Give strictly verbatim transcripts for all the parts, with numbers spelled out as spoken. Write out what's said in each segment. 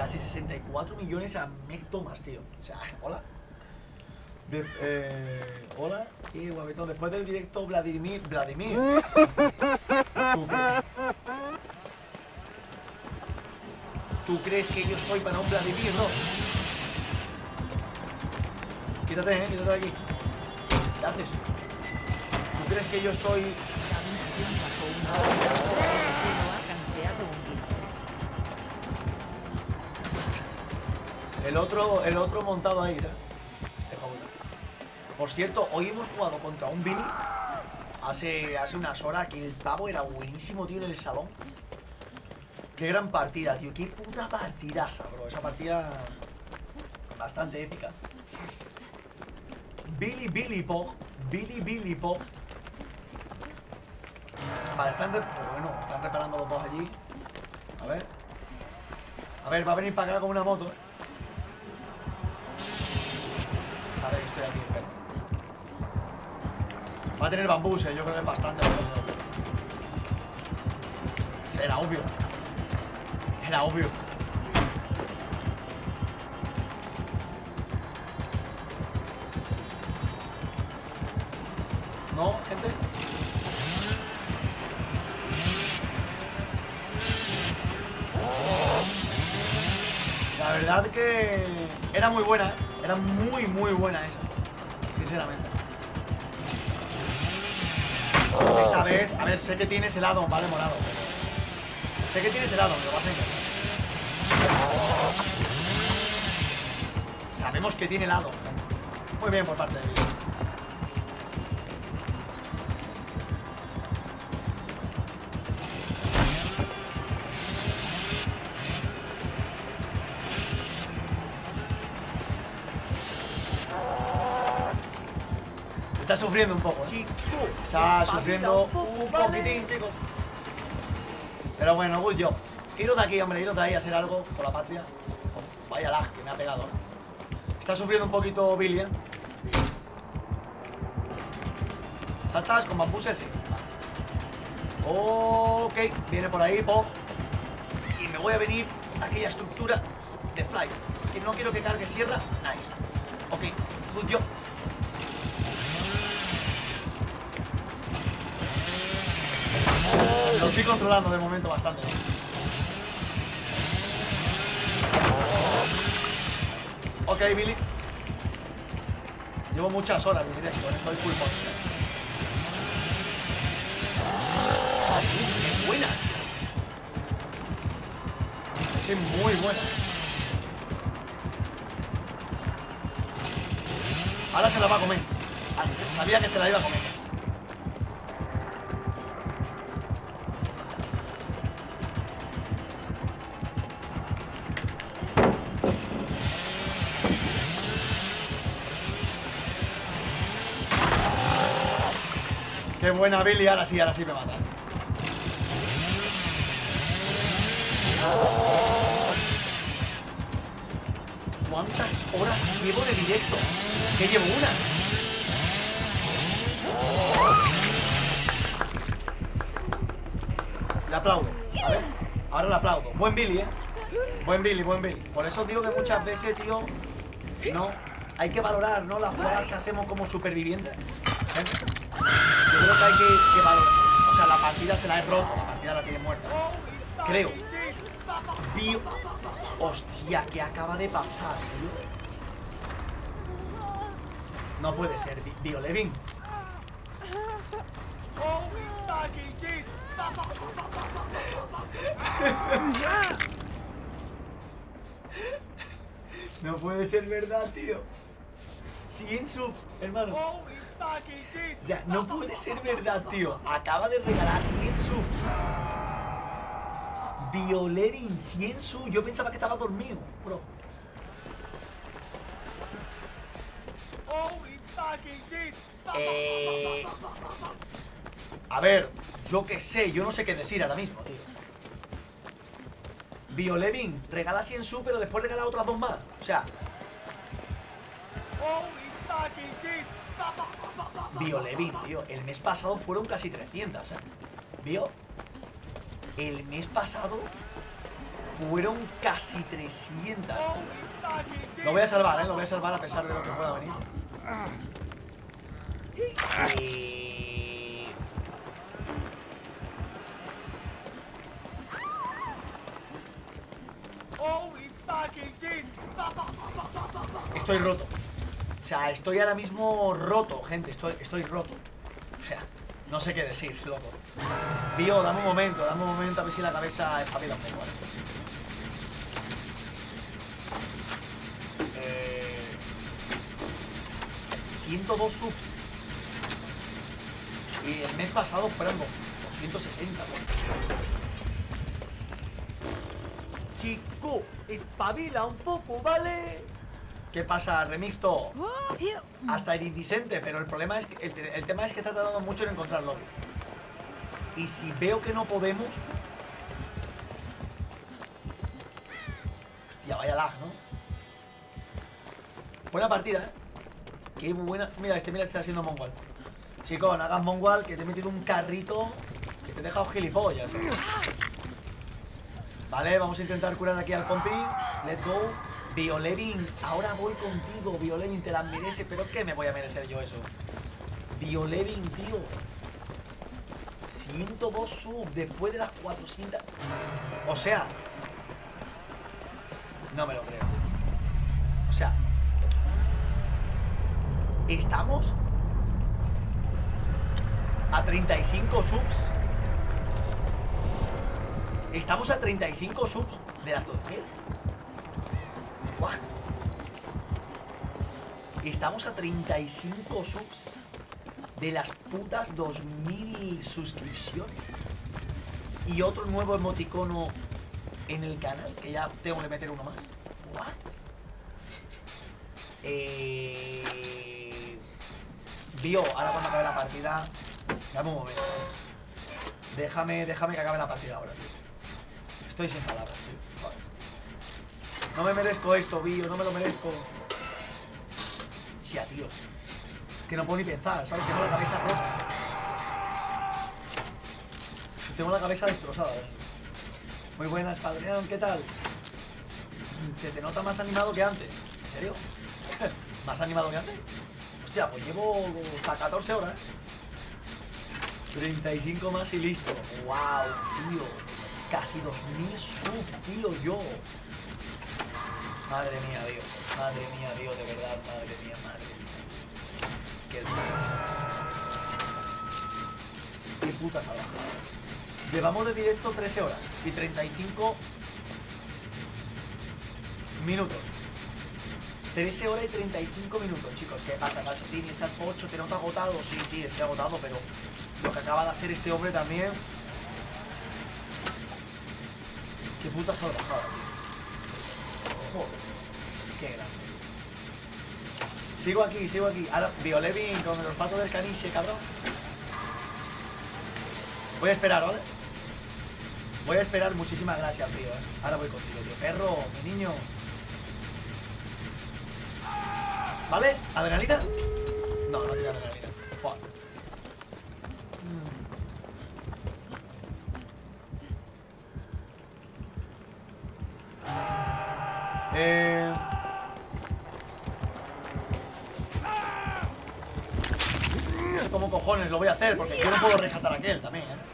casi sesenta y cuatro millones a Meg Thomas, tío. O sea, hola. De, eh, hola. Y guapetón, después del directo Vladimir. Vladimir. ¿Tú crees? ¿Tú crees que yo estoy para un Vladimir? No. Quítate, eh, quítate de aquí. ¿Qué haces? ¿Tú crees que yo estoy...? El otro, el otro montado ahí, ¿eh? Por cierto, hoy hemos jugado contra un Billy hace, hace unas horas, que el pavo era buenísimo, tío, en el salón. Qué gran partida, tío. Qué puta partidaza, bro. Esa partida bastante épica. Billy Billy Pog. Billy Billy Pog. Vale, están, re bueno, están reparando los dos allí. A ver. A ver, va a venir para acá con una moto. Sabe que estoy aquí, pero... Va a tener bambús, eh. Yo creo que es bastante. Era obvio. Era obvio. ¿No, gente? La verdad que era muy buena, ¿eh? Era muy, muy buena esa. Sinceramente. Esta vez, a ver, sé que tienes helado, vale, morado, pero... Sé que tienes helado, me lo vas a engañar. Sabemos que tiene helado. Muy bien por parte de mí. Está sufriendo un poco, ¿eh? Está sufriendo un poquitín, chicos. Pero bueno, good job. Iros de aquí, hombre, iros de ahí a hacer algo por la patria. Oh, vaya lag que me ha pegado, ¿eh? Está sufriendo un poquito Billy, ¿eh? ¿Saltas con bambúser? Sí. Vale. Ok, viene por ahí, Pog. Y me voy a venir a aquella estructura de Fly. Que no quiero que cargue sierra. Nice. Ok, good job. Lo estoy controlando de momento bastante. Ok, Billy. Llevo muchas horas de directo, ¿eh? Estoy full post. Es que buena, tío. Es muy buena. Ahora se la va a comer. Sabía que se la iba a comer. Qué buena Billy, ahora sí, ahora sí me mata. ¿Cuántas horas llevo de directo? ¿Qué llevo? Una. Le aplaudo, ¿vale? Ahora le aplaudo. Buen Billy, ¿eh? Buen Billy, buen Billy. Por eso digo que muchas veces, tío, no, hay que valorar, ¿no? Las jugadas que hacemos como supervivientes. ¿Eh? Yo creo que hay que, que valorar. O sea, la partida se la he roto, la partida la tiene muerta. Creo. Bio... Hostia, ¿qué acaba de pasar, tío? No puede ser, Biolevin. No puede ser verdad, tío. cien subs, hermano. Ya, no puede ser verdad, tío. Acaba de regalar cien subs. Biolevin, cien subs. Yo pensaba que estaba dormido, bro. Eh... A ver, yo qué sé, yo no sé qué decir ahora mismo, tío. Biolevin regala cien subs, pero después regala otras dos más. O sea... Biolevin, tío, el mes pasado fueron casi trescientas, ¿eh? ¿Vio? El mes pasado Fueron casi trescientas, tío. Lo voy a salvar, ¿eh? Lo voy a salvar a pesar de lo que pueda venir. Y... Estoy roto. O sea, estoy ahora mismo roto, gente. Estoy, estoy roto. O sea, no sé qué decir, loco. Bio, dame un momento, dame un momento a ver si la cabeza espabila un poco, ¿vale? Eh... ciento dos subs. Y el mes pasado fueron doscientos sesenta, ¿no? Chico, espabila un poco, ¿vale? ¿Qué pasa, Remixto? Hasta el indicente, pero el problema es que el, el tema es que está tardando mucho en encontrar lobby. Y si veo que no podemos... Hostia, vaya lag, ¿no? Buena partida, ¿eh? Qué buena... Mira, este mira está haciendo Mongual. Chico, no hagas Mongual, que te he metido un carrito que te he dejado gilipollas, ¿eh? Vale, vamos a intentar curar aquí al compi. Let's go. Biolevin, ahora voy contigo, Biolevin, te la merece. Pero ¿qué me voy a merecer yo eso? Biolevin, tío. ciento dos sub después de las cuatrocientas. O sea, no me lo creo. O sea, estamos a treinta y cinco subs. Estamos a treinta y cinco subs de las dos mil. What? Estamos a treinta y cinco subs de las putas dos mil suscripciones. Y otro nuevo emoticono en el canal, que ya tengo que meter uno más. What? Eh... Bio, ahora cuando acabe la partida, dame un momento. Déjame, déjame que acabe la partida ahora, tío. Estoy sin palabras, tío. Joder. No me merezco esto, Bio, no me lo merezco. Sí, a tíos. Que no puedo ni pensar, ¿sabes? Tengo la cabeza rota. Tengo la cabeza destrozada, ¿eh? Muy buenas, Padreón, ¿qué tal? Se te nota más animado que antes. ¿En serio? ¿Más animado que antes? Hostia, pues llevo hasta catorce horas, ¿eh? treinta y cinco más y listo. Wow, tío. Casi dos mil subs, tío, yo. Madre mía, Dios. Madre mía, Dios, de verdad. Madre mía, madre mía. Qué, Qué puta salvaje. Llevamos de directo trece horas y treinta y cinco minutos. trece horas y treinta y cinco minutos, chicos. ¿Qué pasa, Calcetín? ¿Estás pocho? ¿Te notas agotado? Sí, sí, estoy agotado, pero lo que acaba de hacer este hombre también. Qué puta salvajada, tío. Joder. Qué grande. Sigo aquí, sigo aquí. Ahora, Biolevin con el olfato del caniche, cabrón. Voy a esperar, ¿vale? Voy a esperar. Muchísimas gracias, tío, ¿eh? Ahora voy contigo, tío. Perro, mi niño. ¿Vale? ¿Adrenalina? No, no tiene adrenalina. Fuck. Eh... No sé cómo cojones lo voy a hacer, porque yo no puedo rescatar a aquel también, ¿eh?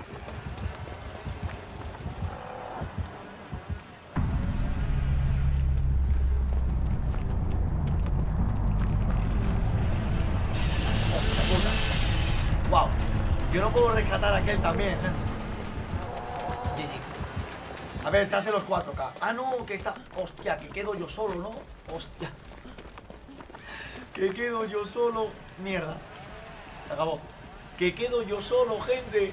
Hostia puta. Wow. Yo no puedo rescatar a aquel también, gente. G G. A ver, se hace los cuatro K. Ah, no, que está... Hostia, que quedo yo solo, ¿no? Hostia. Que quedo yo solo. Mierda. Se acabó. Que quedo yo solo, gente.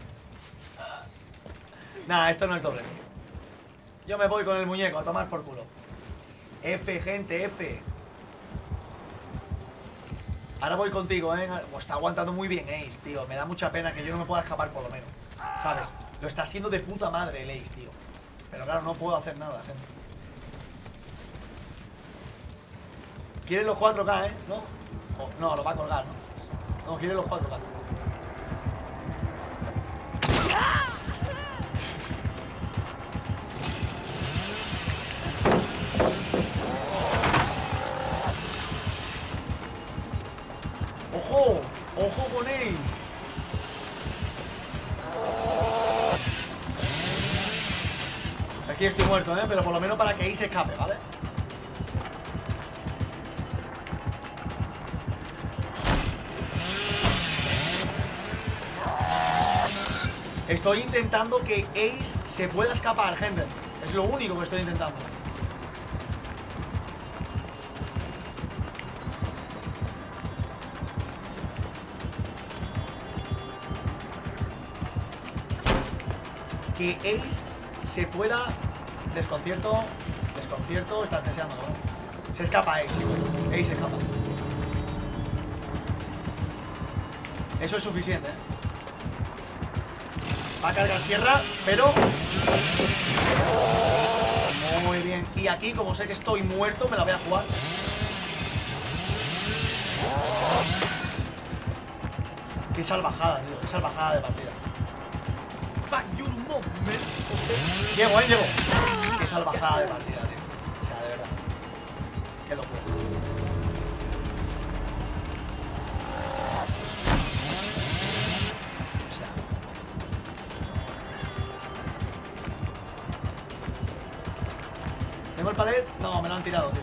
Nah, esto no es doble. Yo me voy con el muñeco a tomar por culo. F, gente, F. Ahora voy contigo, ¿eh? Está aguantando muy bien Ace, tío. Me da mucha pena que yo no me pueda escapar por lo menos, ¿sabes? Lo está haciendo de puta madre el Ace, tío. Pero claro, no puedo hacer nada, gente. ¿Quieren los cuatro K, eh? ¿No? Oh, no, lo va a colgar, ¿no? No, quieren los cuatro K. ponéis? Aquí estoy muerto, ¿eh? Pero por lo menos para que ahí se escape, ¿vale? Estoy intentando que Ace se pueda escapar, gente. Es lo único que estoy intentando. Que Ace se pueda... Desconcierto. Desconcierto. Estás deseando, ¿no? Se escapa Ace, sí, bueno. Ace se escapa. Eso es suficiente, ¿eh? Va a cargar sierra, pero... Muy bien. Y aquí, como sé que estoy muerto, me la voy a jugar. Qué salvajada, tío. Qué salvajada de partida. Llego, eh, llego. Qué salvajada de partida, tío. O sea, de verdad. Qué locura. O sea. ¿Tengo el palet? No, me lo han tirado, tío.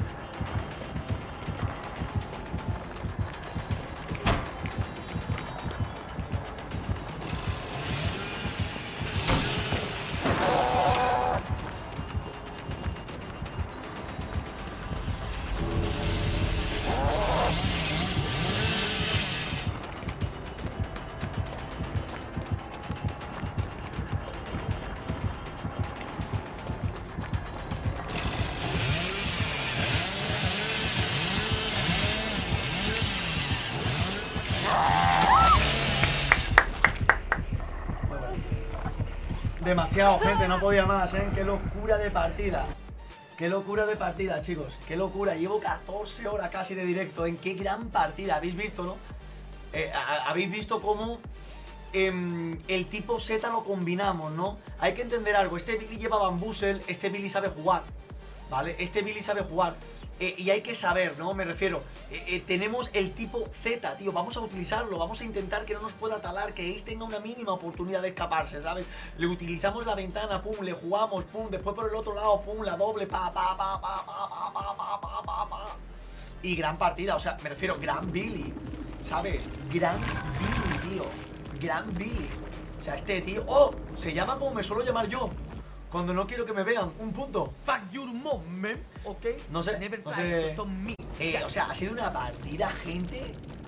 Demasiado, gente, no podía más, ¿eh? Qué locura de partida. Qué locura de partida, chicos. Qué locura. Llevo catorce horas casi de directo. ¿En qué gran partida? ¿Habéis visto, no? Eh, Habéis visto cómo eh, el tipo Z lo combinamos, ¿no? Hay que entender algo. Este Billy lleva bamboozle, este Billy sabe jugar, ¿vale? Este Billy sabe jugar. Eh, y hay que saber, ¿no? Me refiero, eh, eh, tenemos el tipo Z, tío, vamos a utilizarlo, vamos a intentar que no nos pueda talar, que Ace tenga una mínima oportunidad de escaparse, ¿sabes? Le utilizamos la ventana, pum, le jugamos, pum, después por el otro lado, pum, la doble, pa, pa, pa, pa, pa, pa, pa, pa, pa, pa, pa. Y gran partida, o sea, me refiero, gran Billy, ¿sabes? Gran Billy, tío, gran Billy. O sea, este tío, ¡oh! Se llama como me suelo llamar yo cuando no quiero que me vean, un punto. Fuck your mom, man. Ok. No sé, Never no try sé. to stop me. Eh, o sea, ha sido una partida, gente,